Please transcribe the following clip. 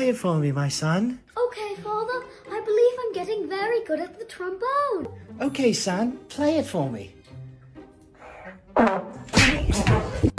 play it for me, my son. Okay, Father. I believe I'm getting very good at the trombone. Okay, son, play it for me.